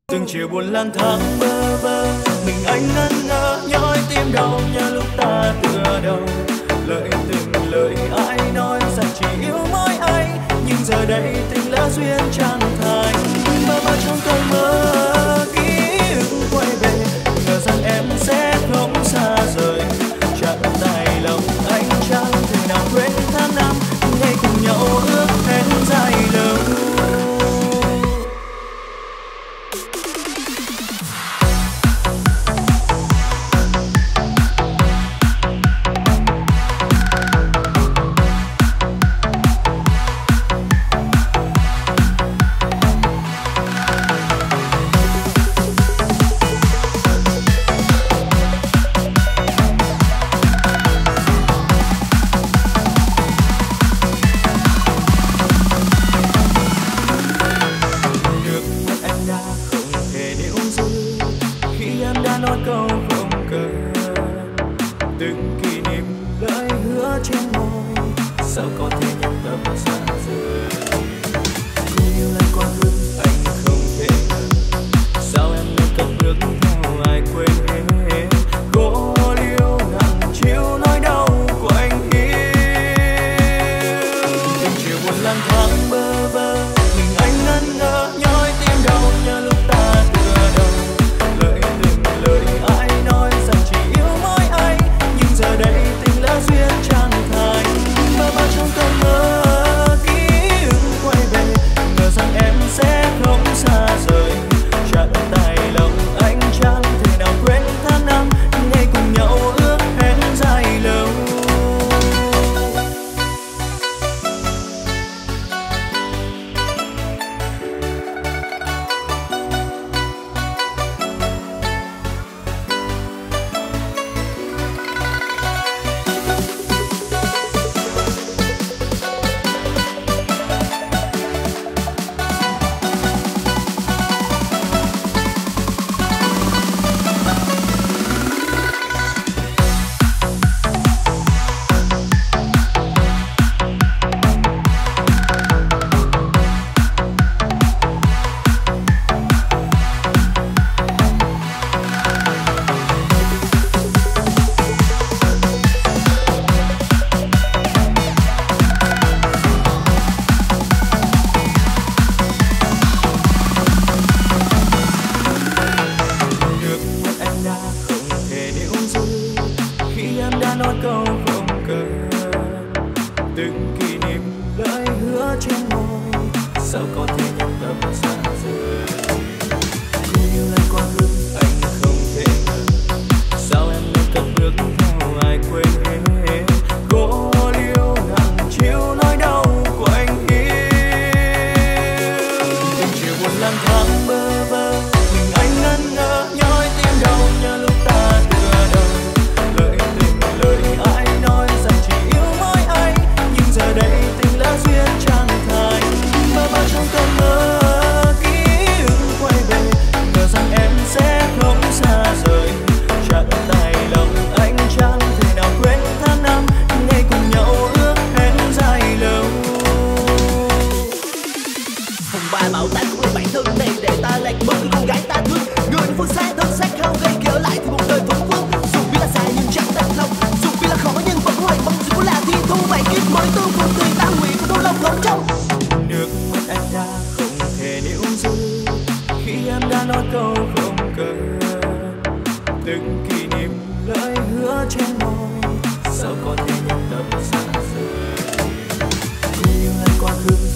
Từng chiều buồn lang thang bơ vơ, mình anh ngẩn ngơ nhói tim đau nhớ lúc ta tựa đầu. Lời từng lời ai nói rằng chỉ yêu mỗi anh, nhưng giờ đây tình lỡ duyên chẳng thành. Mơ mơ trong cơn mơ ký ức quay về, ngờ rằng em sẽ không xa rời. Chẳng tài lòng anh chẳng thể nào quên tháng năm ngày cùng nhau ước hẹn dài lâu. Từng kỷ niệm lời hứa trên môi, sao có thể nhận tâm xa rời. Cùng những ngày quá khứ